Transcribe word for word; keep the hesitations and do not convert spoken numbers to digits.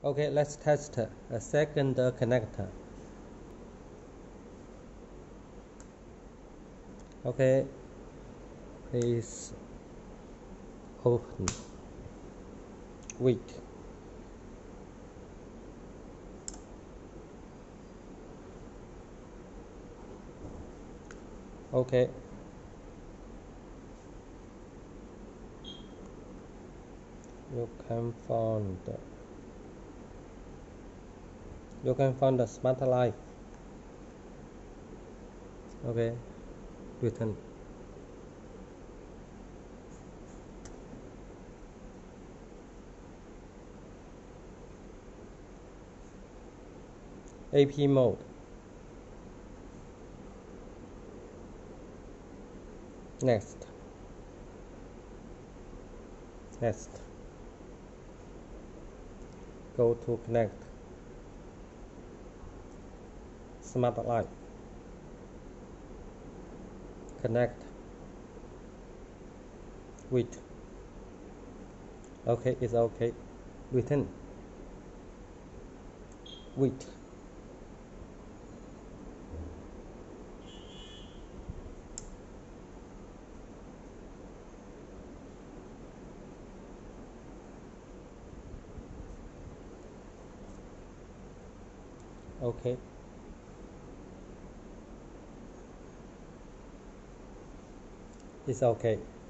Okay, let's test a second connector. Okay, please open. Wait. Okay. You can find you can find the smart life. Okay, return. A P mode. Next. Next. Go to connect. Smart life. Connect. Wait. Okay, it's okay. Return. Wait. Okay. It's okay.